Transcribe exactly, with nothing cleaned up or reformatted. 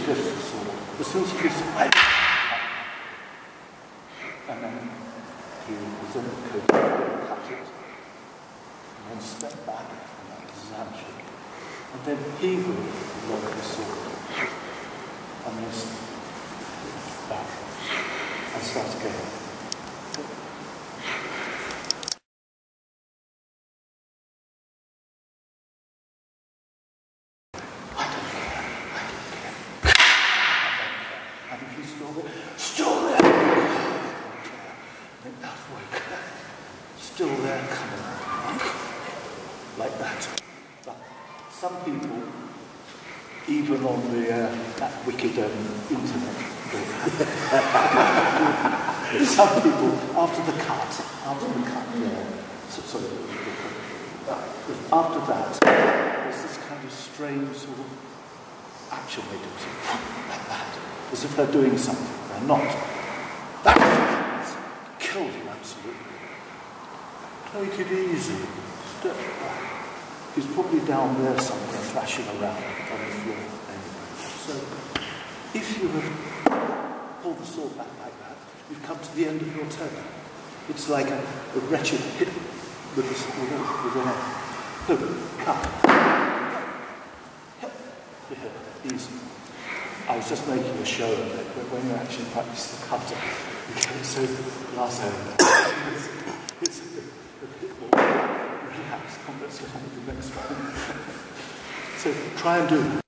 lifts the sword, as soon as he gets it, and then he was in the coat, cut it, and then step back from that Zanshi. And then he will lower the sword, and then step back, and start again. Still there, then outward, still there, coming like that. But some people, even on the uh, that wicked um, internet, some people after the cut, after the cut, yeah, so, sorry, after that, there's this kind of strange sort of action they do, sort of like that, as if they're doing something. They're not. That's killed him absolutely. Take it easy. Step back. He's probably down there somewhere, thrashing around on the floor anyway. So, if you have pulled the sword back like that, you've come to the end of your turn. It's like a, a wretched hit with a with a, with a hook, cut. Yeah, easy. I was just making a show of it, but when you actually practice the cutter, you get so lasso. It's, it's a, bit, a bit more relaxed. Let's get on with the next one. So try and do